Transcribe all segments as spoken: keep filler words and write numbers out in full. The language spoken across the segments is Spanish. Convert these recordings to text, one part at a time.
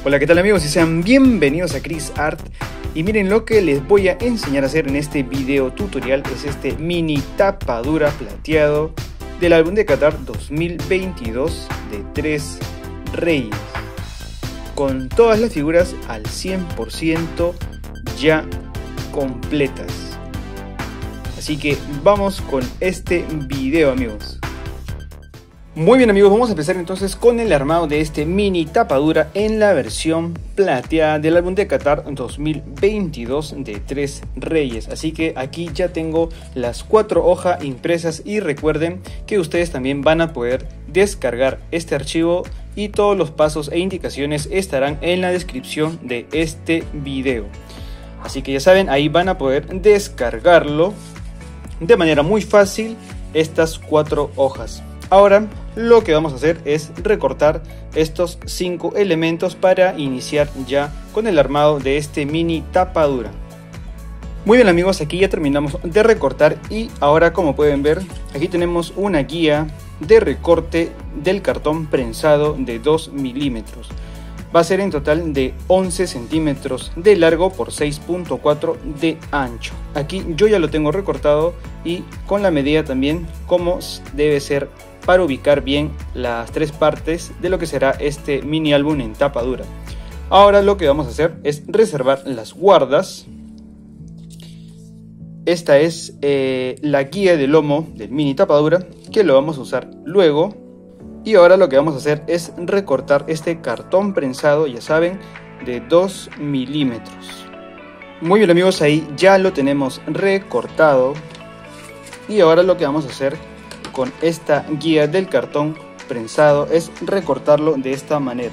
Hola, ¿qué tal amigos? Y sean bienvenidos a Chris Art. Y miren, lo que les voy a enseñar a hacer en este video tutorial es este mini tapadura plateado del álbum de Qatar dos mil veintidós de Tres Reyes, con todas las figuras al cien por ciento ya completas. Así que vamos con este video, amigos. Muy bien amigos, vamos a empezar entonces con el armado de este mini tapadura en la versión plateada del álbum de Qatar dos mil veintidós de Tres Reyes. Así que aquí ya tengo las cuatro hojas impresas y recuerden que ustedes también van a poder descargar este archivo y todos los pasos e indicaciones estarán en la descripción de este video. Así que ya saben, ahí van a poder descargarlo de manera muy fácil, estas cuatro hojas. Ahora lo que vamos a hacer es recortar estos cinco elementos para iniciar ya con el armado de este mini tapadura. Muy bien amigos, aquí ya terminamos de recortar y ahora, como pueden ver, aquí tenemos una guía de recorte del cartón prensado de dos milímetros. Va a ser en total de once centímetros de largo por seis punto cuatro de ancho. Aquí yo ya lo tengo recortado y con la medida también como debe ser para ubicar bien las tres partes de lo que será este mini álbum en tapadura. Ahora lo que vamos a hacer es reservar las guardas. Esta es eh, la guía de lomo del mini tapadura que lo vamos a usar luego. Y ahora lo que vamos a hacer es recortar este cartón prensado, ya saben, de dos milímetros. Muy bien amigos, ahí ya lo tenemos recortado. Y ahora lo que vamos a hacer con esta guía del cartón prensado es recortarlo de esta manera.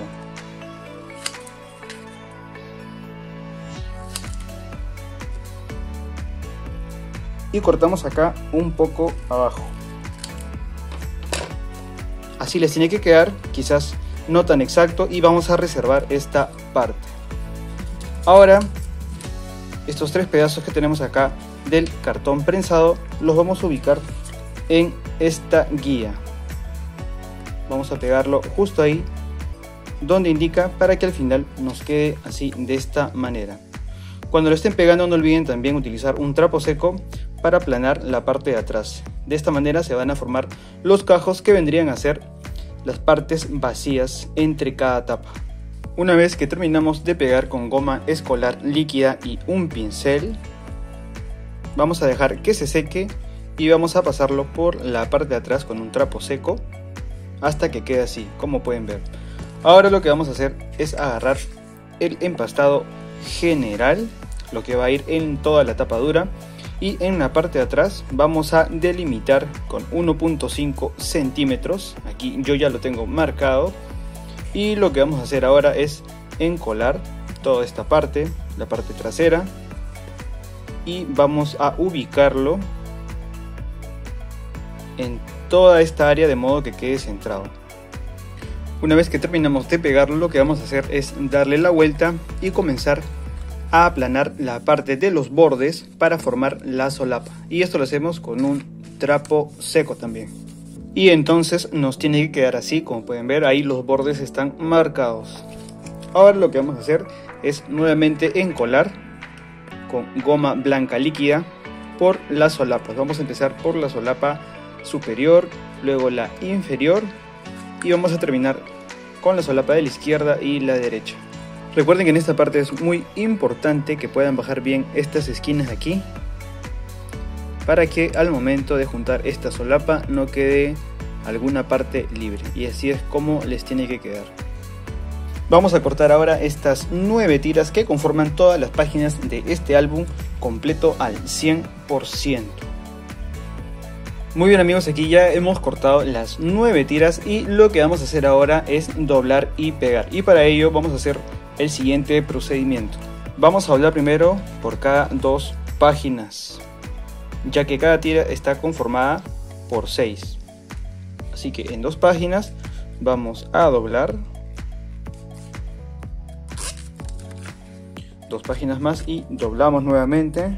Y cortamos acá un poco abajo. Así les tiene que quedar, quizás no tan exacto, y vamos a reservar esta parte. Ahora, estos tres pedazos que tenemos acá del cartón prensado los vamos a ubicar en esta guía. Vamos a pegarlo justo ahí donde indica para que al final nos quede así, de esta manera. Cuando lo estén pegando no olviden también utilizar un trapo seco para aplanar la parte de atrás. De esta manera se van a formar los cajos que vendrían a ser las partes vacías entre cada tapa. Una vez que terminamos de pegar con goma escolar líquida y un pincel, vamos a dejar que se seque y vamos a pasarlo por la parte de atrás con un trapo seco hasta que quede así, como pueden ver. Ahora lo que vamos a hacer es agarrar el empastado general, lo que va a ir en toda la tapadura, y en la parte de atrás vamos a delimitar con uno punto cinco centímetros. Aquí yo ya lo tengo marcado y lo que vamos a hacer ahora es encolar toda esta parte, la parte trasera, y vamos a ubicarlo en toda esta área de modo que quede centrado. Una vez que terminamos de pegarlo, lo que vamos a hacer es darle la vuelta y comenzar a aplanar la parte de los bordes para formar la solapa, y esto lo hacemos con un trapo seco también. Y entonces nos tiene que quedar así, como pueden ver, ahí los bordes están marcados. Ahora lo que vamos a hacer es nuevamente encolar con goma blanca líquida por las solapas. Vamos a empezar por la solapa superior, luego la inferior y vamos a terminar con la solapa de la izquierda y la derecha. Recuerden que en esta parte es muy importante que puedan bajar bien estas esquinas de aquí para que al momento de juntar esta solapa no quede alguna parte libre, y así es como les tiene que quedar. Vamos a cortar ahora estas nueve tiras que conforman todas las páginas de este álbum completo al cien por ciento. Muy bien amigos, aquí ya hemos cortado las nueve tiras y lo que vamos a hacer ahora es doblar y pegar, y para ello vamos a hacer el siguiente procedimiento. Vamos a doblar primero por cada dos páginas, ya que cada tira está conformada por seis, así que en dos páginas vamos a doblar dos páginas más y doblamos nuevamente.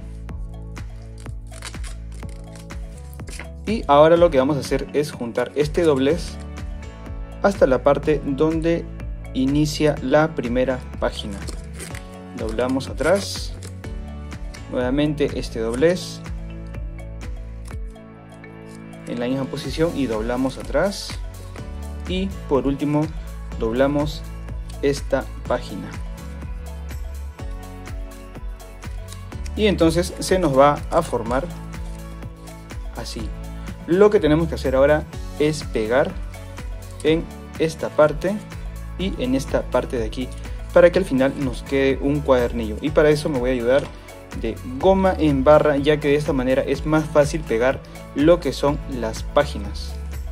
Y ahora lo que vamos a hacer es juntar este doblez hasta la parte donde inicia la primera página. Doblamos atrás, nuevamente este doblez en la misma posición y doblamos atrás, y por último doblamos esta página, y entonces se nos va a formar así. Lo que tenemos que hacer ahora es pegar en esta parte y en esta parte de aquí, para que al final nos quede un cuadernillo, y para eso me voy a ayudar de goma en barra, ya que de esta manera es más fácil pegar lo que son las páginas.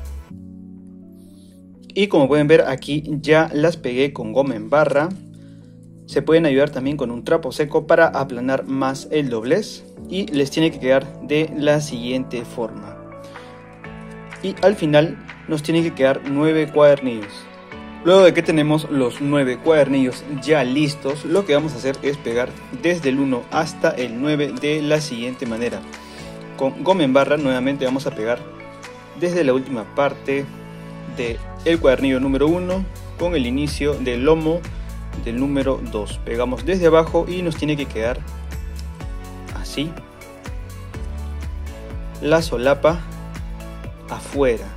Y como pueden ver, aquí ya las pegué con goma en barra. Se pueden ayudar también con un trapo seco para aplanar más el doblez, y les tiene que quedar de la siguiente forma. Y al final nos tienen que quedar nueve cuadernillos. Luego de que tenemos los nueve cuadernillos ya listos, lo que vamos a hacer es pegar desde el uno hasta el nueve de la siguiente manera. Con goma en barra nuevamente vamos a pegar desde la última parte del cuadernillo número uno con el inicio del lomo del número dos. Pegamos desde abajo y nos tiene que quedar así la solapa afuera.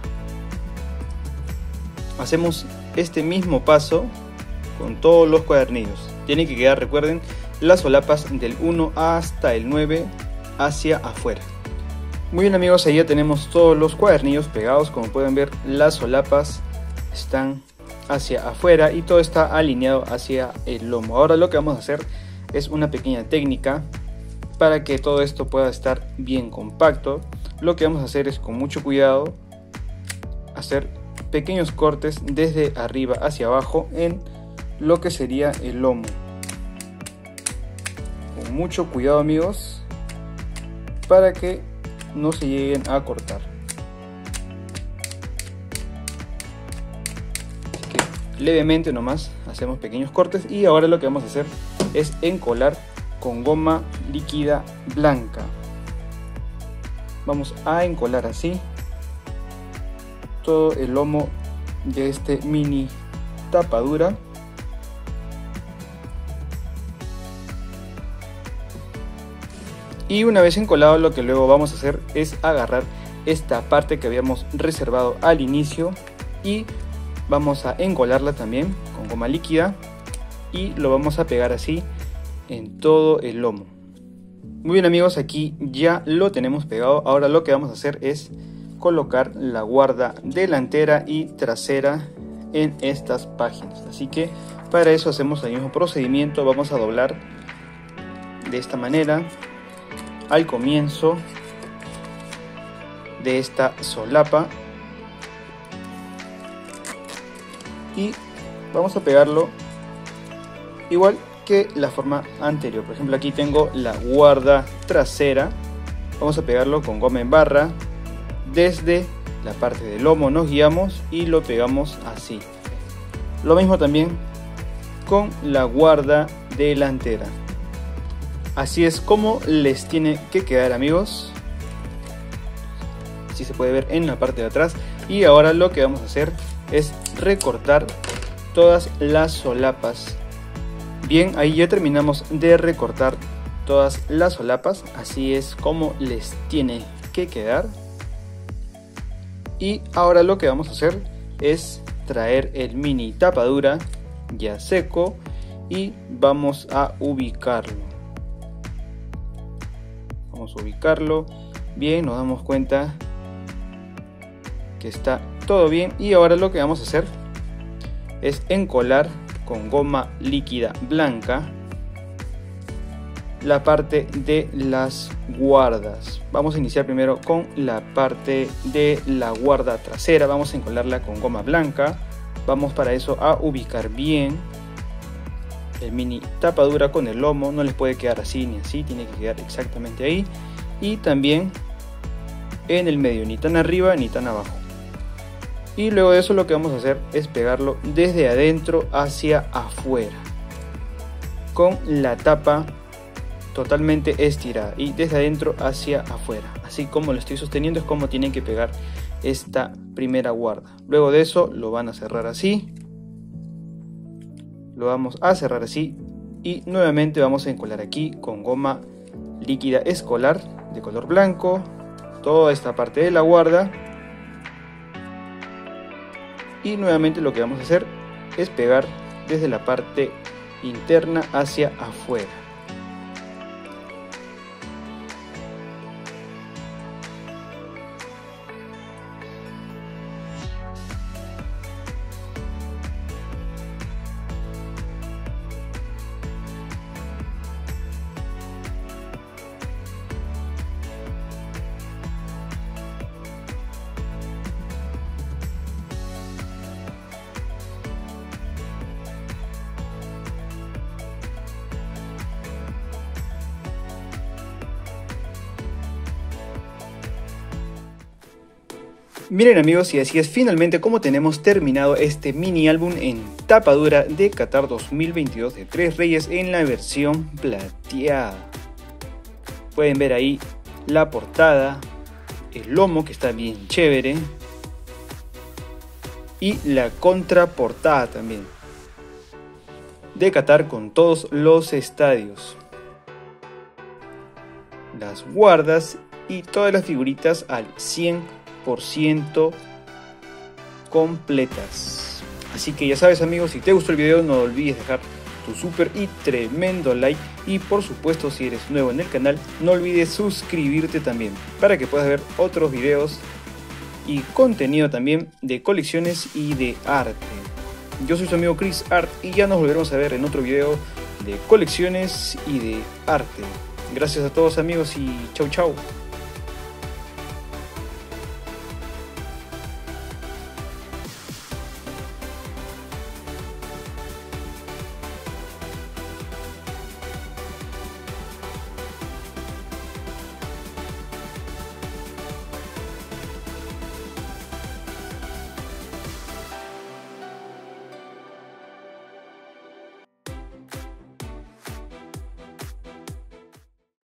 Hacemos este mismo paso con todos los cuadernillos. Tienen que quedar, recuerden, las solapas del uno hasta el nueve hacia afuera. Muy bien amigos, ahí ya tenemos todos los cuadernillos pegados. Como pueden ver, las solapas están hacia afuera y todo está alineado hacia el lomo. Ahora lo que vamos a hacer es una pequeña técnica para que todo esto pueda estar bien compacto. Lo que vamos a hacer es, con mucho cuidado, hacer pequeños cortes desde arriba hacia abajo en lo que sería el lomo. Con mucho cuidado amigos, para que no se lleguen a cortar. Así que levemente nomás hacemos pequeños cortes, y ahora lo que vamos a hacer es encolar con goma líquida blanca. Vamos a encolar así todo el lomo de este mini tapadura. Y una vez encolado, lo que luego vamos a hacer es agarrar esta parte que habíamos reservado al inicio y vamos a encolarla también con goma líquida, y lo vamos a pegar así en todo el lomo. Muy bien amigos, aquí ya lo tenemos pegado. Ahora lo que vamos a hacer es colocar la guarda delantera y trasera en estas páginas. Así que para eso hacemos el mismo procedimiento. Vamos a doblar de esta manera al comienzo de esta solapa y vamos a pegarlo igual que la forma anterior. Por ejemplo, aquí tengo la guarda trasera. Vamos a pegarlo con goma en barra. Desde la parte del lomo nos guiamos y lo pegamos así. Lo mismo también con la guarda delantera. Así es como les tiene que quedar amigos. Así se puede ver en la parte de atrás. Y ahora lo que vamos a hacer es recortar todas las solapas. Bien, ahí ya terminamos de recortar todas las solapas. Así es como les tiene que quedar. Y ahora lo que vamos a hacer es traer el mini tapadura ya seco y vamos a ubicarlo. Vamos a ubicarlo bien, nos damos cuenta que está todo bien. Y ahora lo que vamos a hacer es encolar con goma líquida blanca la parte de las guardas. Vamos a iniciar primero con la parte de la guarda trasera. Vamos a encolarla con goma blanca. Vamos para eso a ubicar bien el mini tapadura con el lomo. No les puede quedar así ni así, tiene que quedar exactamente ahí. Y también en el medio, ni tan arriba ni tan abajo. Y luego de eso lo que vamos a hacer es pegarlo desde adentro hacia afuera con la tapa totalmente estirada y desde adentro hacia afuera. Así como lo estoy sosteniendo es como tienen que pegar esta primera guarda. Luego de eso lo van a cerrar así lo vamos a cerrar así y nuevamente vamos a encolar aquí con goma líquida escolar de color blanco toda esta parte de la guarda. Y nuevamente lo que vamos a hacer es pegar desde la parte interna hacia afuera. Miren amigos, y así es finalmente como tenemos terminado este mini álbum en tapa dura de Qatar dos mil veintidós de Tres Reyes en la versión plateada. Pueden ver ahí la portada, el lomo que está bien chévere y la contraportada también de Qatar con todos los estadios, las guardas y todas las figuritas al cien por ciento completas. Así que ya sabes amigos, si te gustó el video no olvides dejar tu súper y tremendo like, y por supuesto si eres nuevo en el canal no olvides suscribirte también para que puedas ver otros videos y contenido también de colecciones y de arte. Yo soy su amigo Chris Art y ya nos volveremos a ver en otro video de colecciones y de arte. Gracias a todos amigos y chau chau.